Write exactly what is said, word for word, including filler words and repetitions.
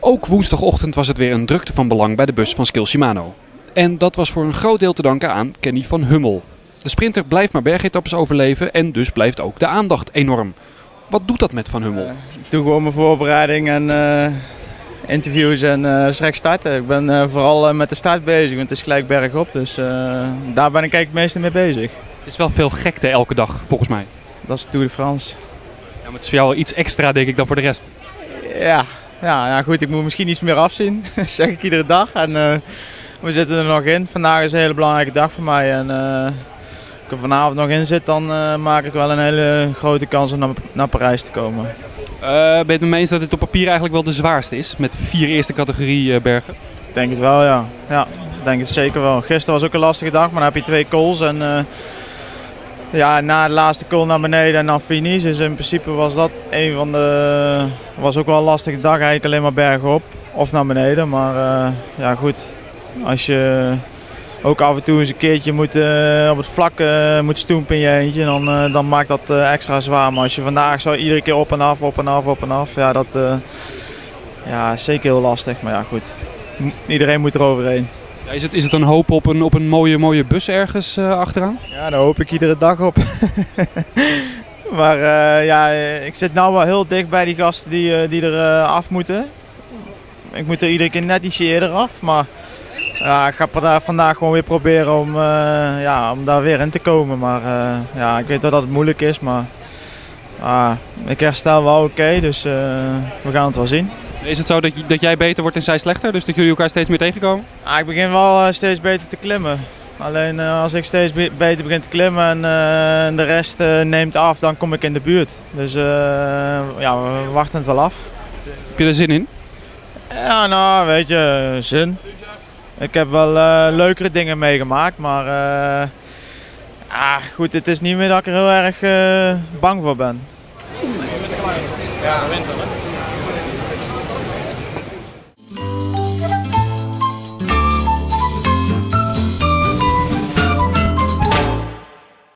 Ook woensdagochtend was het weer een drukte van belang bij de bus van Skil Shimano. En dat was voor een groot deel te danken aan Kenny van Hummel. De sprinter blijft maar bergetappes overleven en dus blijft ook de aandacht enorm. Wat doet dat met Van Hummel? Uh, ik doe gewoon mijn voorbereiding en uh, interviews en uh, straks starten. Ik ben uh, vooral uh, met de start bezig, want het is gelijk bergop. Dus uh, daar ben ik eigenlijk het meeste mee bezig. Het is wel veel gekte elke dag, volgens mij. Dat is Tour de France. Ja, maar het is voor jou iets extra, denk ik, dan voor de rest. Ja, ja, ja goed, ik moet misschien iets meer afzien. Dat zeg ik iedere dag. En, uh, we zitten er nog in. Vandaag is een hele belangrijke dag voor mij. En, uh, als ik er vanavond nog in zit, dan uh, maak ik wel een hele grote kans om naar, naar Parijs te komen. Uh, ben je het met me eens dat dit op papier eigenlijk wel de zwaarste is? Met vier eerste categorie uh, bergen? Ik denk het wel, ja. Ja, ik denk het zeker wel. Gisteren was ook een lastige dag, maar dan heb je twee calls. En, uh, ja, na de laatste call naar beneden en dan finish. Dus in principe was dat een van de... was ook wel een lastige dag, eigenlijk alleen maar bergop of naar beneden. Maar uh, ja goed, als je ook af en toe eens een keertje moet, uh, op het vlak uh, moet stoempen in je eentje, dan, uh, dan maakt dat uh, extra zwaar. Maar als je vandaag zo iedere keer op en af, op en af, op en af, ja dat uh, ja, is zeker heel lastig. Maar ja goed, iedereen moet er overheen. Ja, is, het, is het een hoop op een, op een mooie, mooie bus ergens uh, achteraan? Ja, daar hoop ik iedere dag op. Maar uh, ja, ik zit nou wel heel dicht bij die gasten die, uh, die er uh, af moeten. Ik moet er iedere keer net ietsje eerder af, maar ja, ik ga vandaag gewoon weer proberen om, uh, ja, om daar weer in te komen. Maar uh, ja, ik weet wel dat het moeilijk is, maar uh, ik herstel wel oké, okay, dus uh, we gaan het wel zien. Is het zo dat, je, dat jij beter wordt en zij slechter, dus dat jullie elkaar steeds meer tegenkomen? Ah, ik begin wel uh, steeds beter te klimmen. Alleen uh, als ik steeds be beter begin te klimmen en uh, de rest uh, neemt af, dan kom ik in de buurt. Dus uh, ja, we wachten het wel af. Heb je er zin in? Ja, nou, weet je, zin. Ik heb wel uh, leukere dingen meegemaakt, maar uh, ah, goed, het is niet meer dat ik er heel erg uh, bang voor ben. Ja, winter, hè?